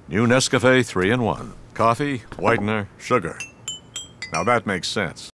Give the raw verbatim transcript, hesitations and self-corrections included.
New Nescafe three in one. Coffee, whitener, sugar. Now that makes sense.